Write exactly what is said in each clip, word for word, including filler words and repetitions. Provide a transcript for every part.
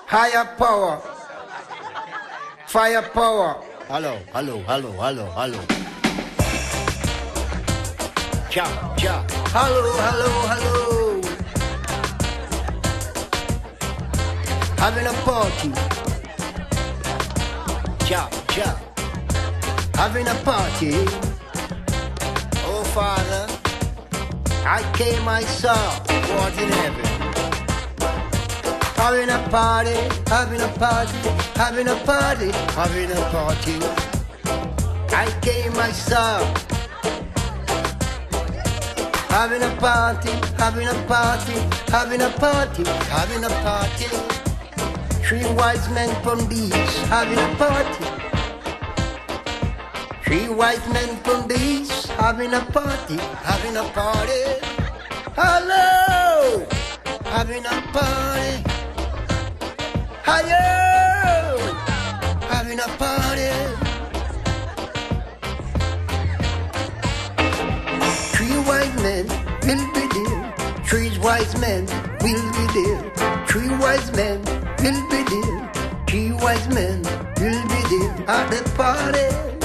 Higher power. Firepower. Hello, hello, hello, hello, hello. Cha, cha. Hello, hello, hello. Having a party. Cha, cha. Having a party. Oh, Father, I came, I saw. what in heaven? Having a party, having a party, having a party, Having a party. I came, I saw. Having a party, having a party, having a party, having a party. Three wise men from the east having a party. Three wise men from the east having a party, having a party. Hello, having a party. Hello, having a party. Three wise men will be there. Three wise men will be there. Three wise men will be there. Three wise men will be there at the party.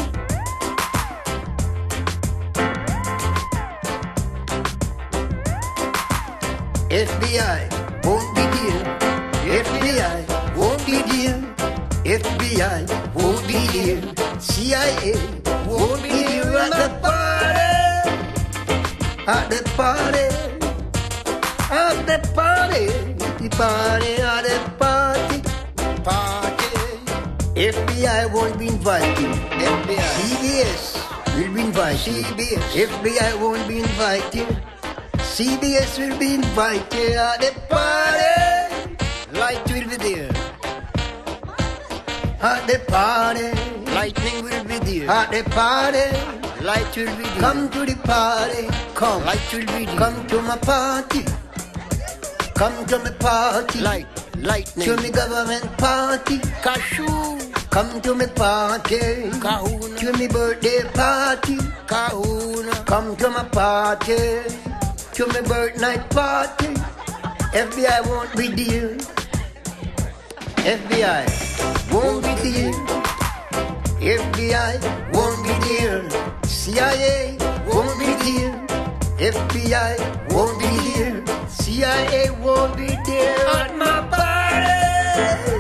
F B I won't be there. F B I won't be there. F B I won't be there. C I A won't be there at the party. At the party. At the party. The party. At the party. Party. F B I won't be invited. F B I. C B S will be invited. C B S. F B I won't be invited. C B S will be invited at the party. Light will be there. At the party. Lightning will be there. At the party. Light will be there. Come to the party. Come. Light will be there. Come to my party. Come to my party. Light. Lightning. To my government party. Cashew. Come to my party. Kahuna. To my birthday party. Kahuna. Come to my party. To my birth night party. F B I won't be there. F B I won't be there. F B I won't be there. C I A won't be there. F B I won't be there. C I A won't be there at my party.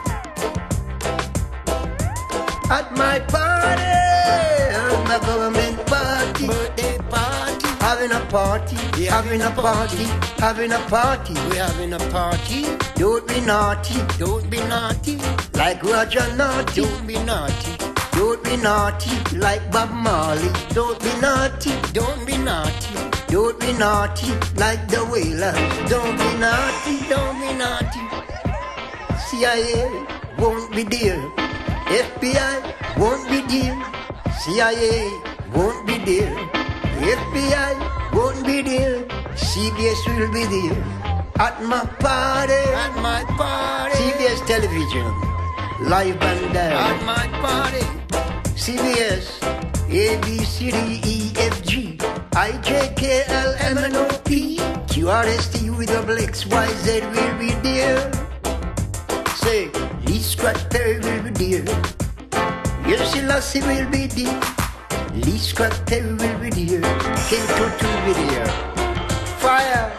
At my party. At my government party. Birthday party. Having a party, Yeah, having a party, having a party. We're having a party. Don't be naughty, Don't be naughty. like Roger Naughty. Don't be naughty. Don't be naughty, like Bob Marley. Don't be naughty, Don't be naughty. don't be naughty, like the Wailers. Don't be naughty, Don't be naughty. C I A won't be there. F B I won't be there. C I A won't be there. F B I won't be there. C B S will be there at my party. At my party. C B S television, live and At direct. my party. C B S, A B C D E F G, I J K L M N O P, Q R S T U W X Y Z will be there. Say, Lee Scratch Perry will be there. Yersi Lassie will be there. Lee Scratch Perry will be there. King Tutu will be there. Fire!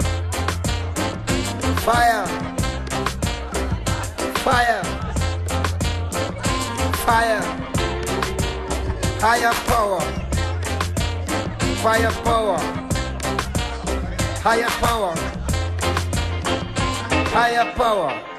Fire! Fire! Fire! Higher power! Fire power! Higher power! Higher power!